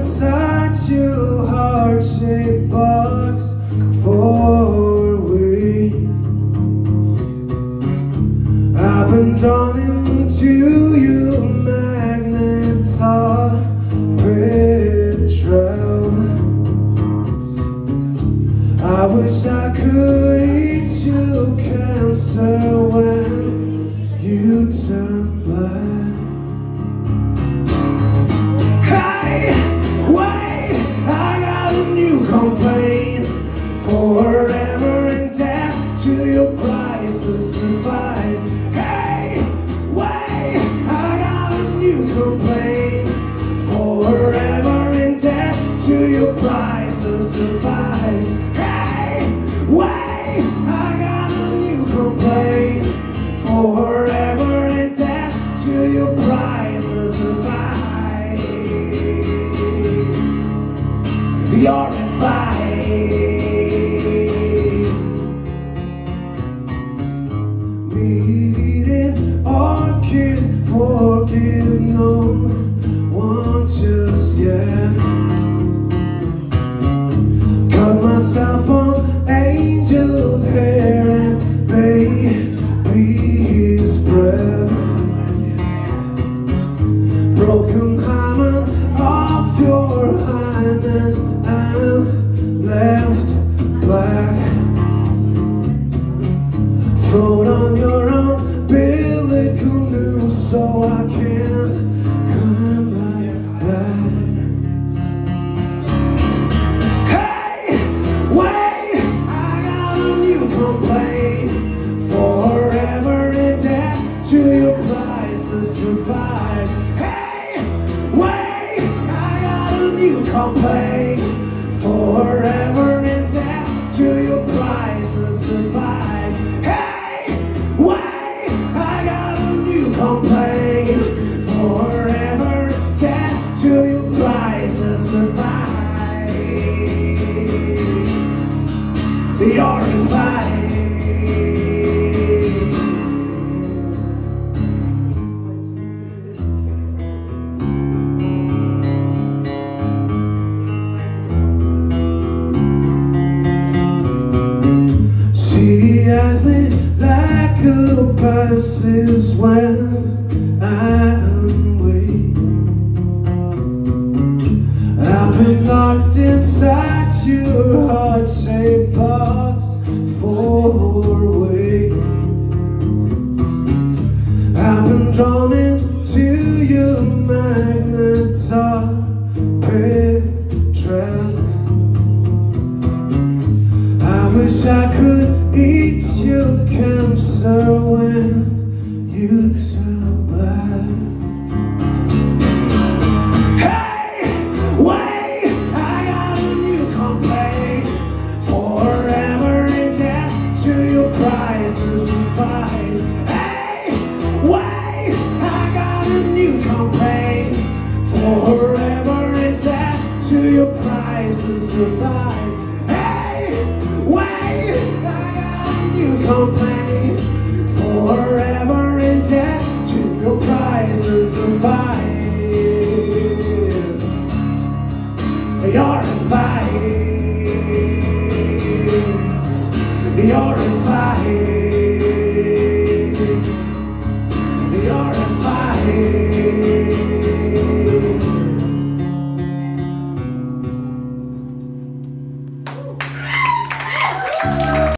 inside your heart-shaped box for weeks. I've been drawn into your magnet's betrayal. I wish I could eat your cancer when you turn back. Complain forever and death to your priceless advice. Hey, wait, I got a new complaint forever and death to your priceless advice. Hey, wait, I got a new complaint forever and death to your priceless advice. Your advice. Meat-eating orchids, forgive no one just yet. Cut myself on angel's hair and baby's breath. Broken hymen off your highness and left black. Float on your umbilical noose so I can come right back. Hey, wait, I got a new complaint forever and death to your priceless advice. Hey, wait, I got a new complaint forever and death to your priceless advice. Hey, wait, I got a new complaint forever and death to your priceless advice. Your advice. She eyes me like a passes when I am weak. I've been locked inside your heart-shaped box for weeks. I've been drawn into your magnet's betrayal. I wish I could eat your cancer when you turn black. Hey, wait, I got a new complaint forever and death to your priceless advice. Hey, wait, I got a new complaint forever and death to your priceless advice. Wait, I got a new complaint forever and death to your priceless advice. Your